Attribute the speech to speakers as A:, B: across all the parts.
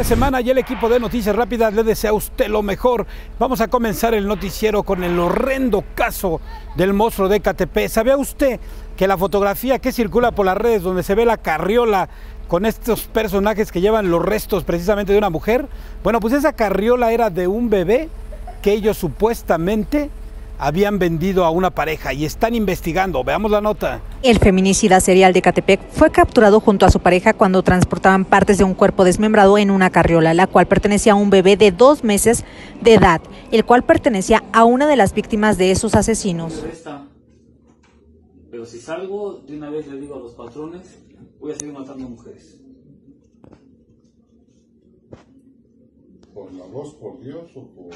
A: semana y el equipo de Noticias Rápidas le desea a usted lo mejor. Vamos a comenzar el noticiero con el horrendo caso del monstruo de Ecatepec. ¿Sabía usted que la fotografía que circula por las redes donde se ve la carriola con estos personajes que llevan los restos precisamente de una mujer? Bueno, pues esa carriola era de un bebé que ellos supuestamente habían vendido a una pareja y están investigando. Veamos la nota.
B: El feminicida serial de Ecatepec fue capturado junto a su pareja cuando transportaban partes de un cuerpo desmembrado en una carriola, la cual pertenecía a un bebé de 2 meses de edad, el cual pertenecía a una de las víctimas de esos asesinos.
C: Pero si salgo, de una vez le digo a los patrones, voy a seguir matando mujeres.
D: ¿Por la voz, por Dios o por...?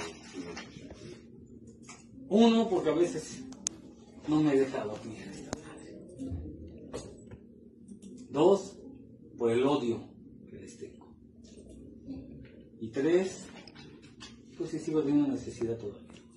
C: Uno, porque a veces no me deja dormir. 2, por el odio que les tengo. Y 3, pues si sigo teniendo necesidad todavía.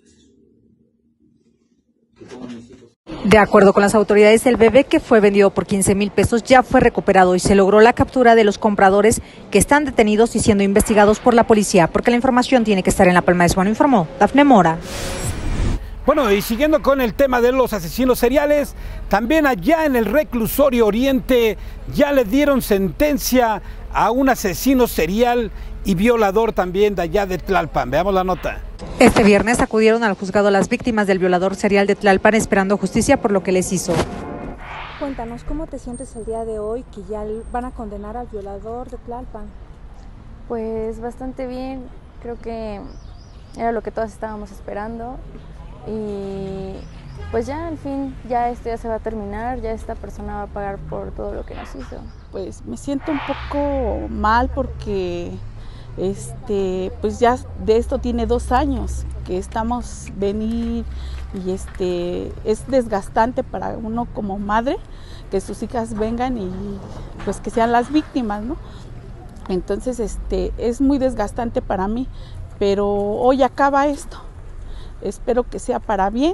C: Que toman mis hijos.
B: De acuerdo con las autoridades, el bebé que fue vendido por 15,000 pesos ya fue recuperado y se logró la captura de los compradores que están detenidos y siendo investigados por la policía, porque la información tiene que estar en la palma de su mano, informó Dafne Mora.
A: Bueno, y siguiendo con el tema de los asesinos seriales, también allá en el reclusorio Oriente ya le dieron sentencia a un asesino serial y violador también de allá de Tlalpan. Veamos la nota.
B: Este viernes acudieron al juzgado las víctimas del violador serial de Tlalpan esperando justicia por lo que les hizo.
E: Cuéntanos, ¿cómo te sientes el día de hoy que ya van a condenar al violador de Tlalpan?
F: Pues bastante bien, creo que era lo que todas estábamos esperando y pues ya al fin, ya esto ya se va a terminar, ya esta persona va a pagar por todo lo que nos hizo.
G: Pues me siento un poco mal porque pues ya de esto tiene 2 años que estamos venir y es desgastante para uno como madre que sus hijas vengan y pues que sean las víctimas, ¿no? Entonces es muy desgastante para mí, pero hoy acaba esto. Espero que sea para bien.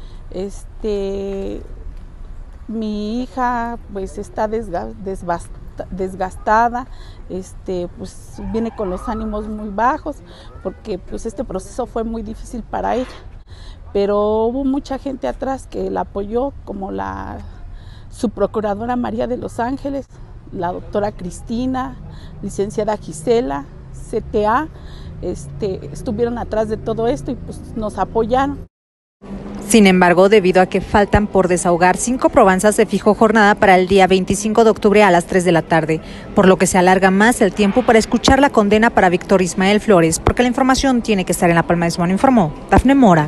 G: Mi hija pues está desgastada, pues viene con los ánimos muy bajos porque pues este proceso fue muy difícil para ella, pero hubo mucha gente atrás que la apoyó, como su procuradora María de los Ángeles, la doctora Cristina, licenciada Gisela, CTA, estuvieron atrás de todo esto y pues nos apoyaron.
B: Sin embargo, debido a que faltan por desahogar 5 probanzas, se fijó jornada para el día 25 de octubre a las 3 de la tarde, por lo que se alarga más el tiempo para escuchar la condena para Víctor Ismael Flores, porque la información tiene que estar en la palma de su mano, informó Dafne Mora.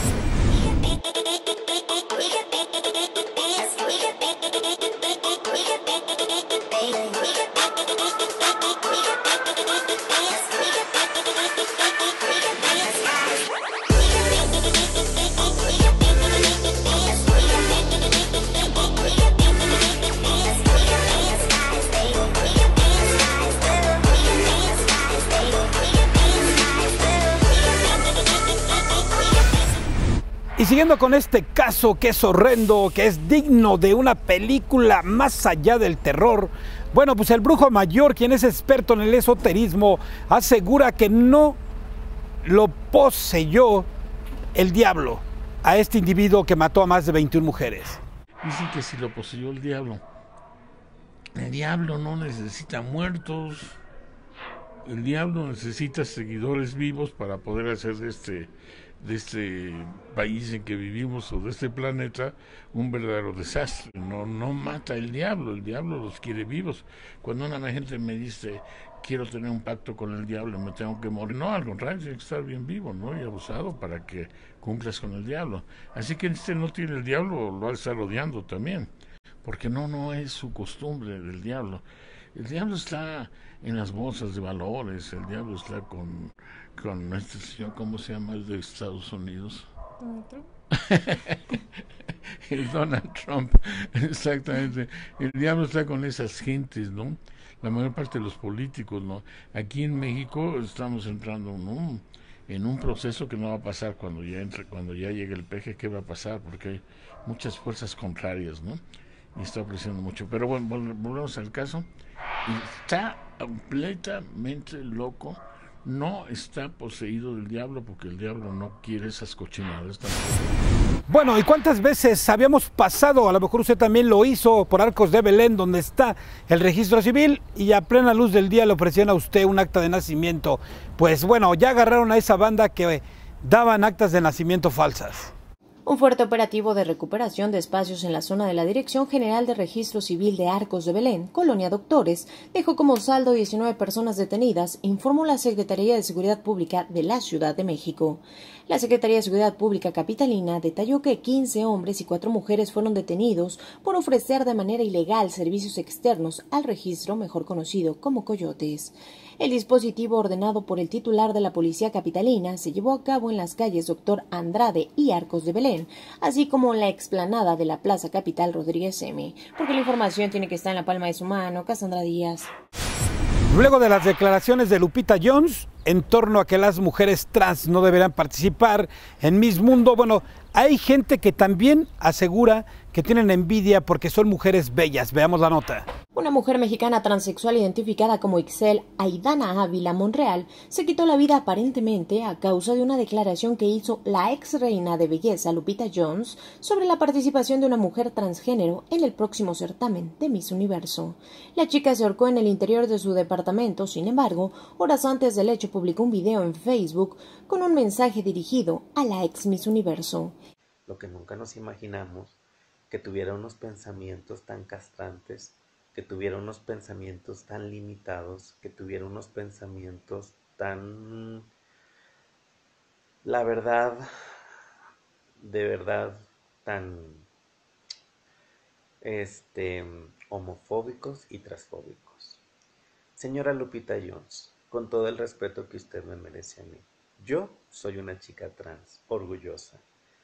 A: Y siguiendo con este caso que es horrendo, que es digno de una película más allá del terror, bueno, pues el brujo mayor, quien es experto en el esoterismo, asegura que no lo poseyó el diablo a este individuo que mató a más de 21 mujeres.
H: Dicen que si lo poseyó el diablo no necesita muertos, el diablo necesita seguidores vivos para poder hacer de este país en que vivimos o de este planeta un verdadero desastre. No mata el diablo los quiere vivos. Cuando una gente me dice quiero tener un pacto con el diablo, me tengo que morir, no, al contrario, tiene que estar bien vivo, ¿no? Y abusado para que cumplas con el diablo. Así que no tiene el diablo, lo va a estar odiando también, porque no es su costumbre del diablo. El diablo está en las bolsas de valores, el diablo está con este señor, ¿cómo se llama? El de Estados Unidos.
E: ¿Donald Trump?
H: El Donald Trump, exactamente. El diablo está con esas gentes, ¿no? La mayor parte de los políticos, ¿no? Aquí en México estamos entrando en un proceso que no va a pasar cuando ya llegue el peje. ¿Qué va a pasar? Porque hay muchas fuerzas contrarias, ¿no? Y está presionando mucho. Pero bueno, volvemos al caso. Y está completamente loco. No está poseído del diablo, porque el diablo no quiere esas cochinadas tampoco.
A: Bueno, ¿y cuántas veces habíamos pasado? A lo mejor usted también lo hizo por Arcos de Belén, donde está el registro civil, y a plena luz del día le ofrecían a usted un acta de nacimiento. Pues bueno, ya agarraron a esa banda que daban actas de nacimiento falsas.
I: Un fuerte operativo de recuperación de espacios en la zona de la Dirección General de Registro Civil de Arcos de Belén, Colonia Doctores, dejó como saldo 19 personas detenidas, informó la Secretaría de Seguridad Pública de la Ciudad de México. La Secretaría de Seguridad Pública capitalina detalló que 15 hombres y 4 mujeres fueron detenidos por ofrecer de manera ilegal servicios externos al registro, mejor conocido como coyotes. El dispositivo ordenado por el titular de la Policía Capitalina se llevó a cabo en las calles Doctor Andrade y Arcos de Belén, así como en la explanada de la Plaza Capital Rodríguez M, porque la información tiene que estar en la palma de su mano. Cassandra Díaz.
A: Luego de las declaraciones de Lupita Jones en torno a que las mujeres trans no deberán participar en Miss Mundo, bueno, hay gente que también asegura que tienen envidia porque son mujeres bellas. Veamos la nota.
I: Una mujer mexicana transexual identificada como Ixel Aidana Ávila Monreal se quitó la vida aparentemente a causa de una declaración que hizo la ex reina de belleza Lupita Jones sobre la participación de una mujer transgénero en el próximo certamen de Miss Universo. La chica se ahorcó en el interior de su departamento, sin embargo, horas antes del hecho publicó un video en Facebook con un mensaje dirigido a la ex Miss Universo.
J: Lo que nunca nos imaginamos, que tuviera unos pensamientos tan castrantes, que tuviera unos pensamientos tan limitados, que tuviera unos pensamientos tan, la verdad, de verdad, tan homofóbicos y transfóbicos. Señora Lupita Jones, con todo el respeto que usted me merece a mí, yo soy una chica trans, orgullosa.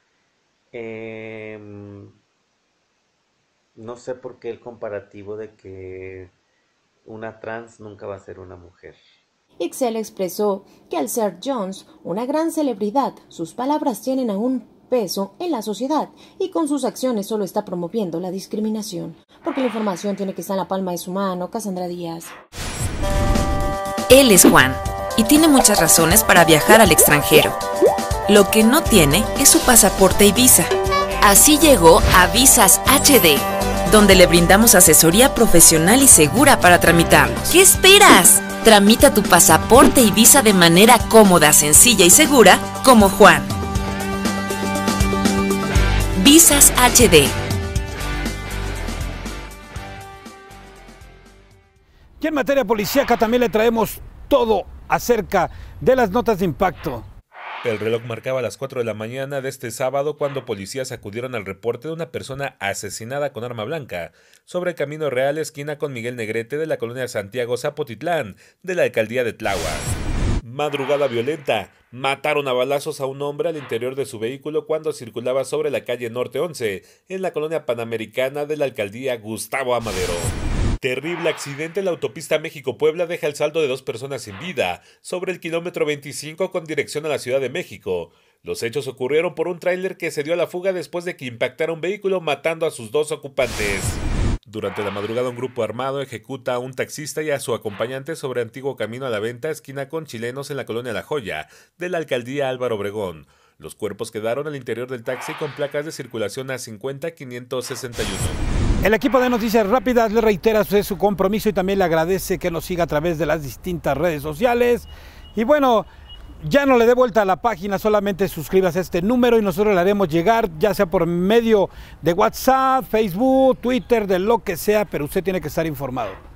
J: No sé por qué el comparativo de que una trans nunca va a ser una mujer.
I: Ixel expresó que al ser Jones una gran celebridad, sus palabras tienen aún peso en la sociedad y con sus acciones solo está promoviendo la discriminación. Porque la información tiene que estar en la palma de su mano. Cassandra Díaz.
K: Él es Juan y tiene muchas razones para viajar al extranjero. Lo que no tiene es su pasaporte y visa. Así llegó a Visas HD, donde le brindamos asesoría profesional y segura para tramitarlos. ¿Qué esperas? Tramita tu pasaporte y visa de manera cómoda, sencilla y segura, como Juan. Visas HD.
A: Y en materia policíaca también le traemos todo acerca de las notas de impacto.
L: El reloj marcaba las 4 de la mañana de este sábado cuando policías acudieron al reporte de una persona asesinada con arma blanca sobre Camino Real, esquina con Miguel Negrete de la colonia Santiago Zapotitlán, de la alcaldía de Tláhuac. Madrugada violenta. Mataron a balazos a un hombre al interior de su vehículo cuando circulaba sobre la calle Norte 11, en la colonia Panamericana de la alcaldía Gustavo Amadero. Terrible accidente en la autopista México-Puebla deja el saldo de 2 personas sin vida sobre el kilómetro 25 con dirección a la Ciudad de México. Los hechos ocurrieron por un tráiler que se dio a la fuga después de que impactara un vehículo matando a sus 2 ocupantes. Durante la madrugada un grupo armado ejecuta a un taxista y a su acompañante sobre Antiguo Camino a la Venta, esquina con Chilenos en la colonia La Joya, de la alcaldía Álvaro Obregón. Los cuerpos quedaron al interior del taxi con placas de circulación A50-561.
A: El equipo de Noticias Rápidas le reitera su compromiso y también le agradece que nos siga a través de las distintas redes sociales. Y bueno, ya no le dé vuelta a la página, solamente suscríbase a este número y nosotros le haremos llegar, ya sea por medio de WhatsApp, Facebook, Twitter, de lo que sea, pero usted tiene que estar informado.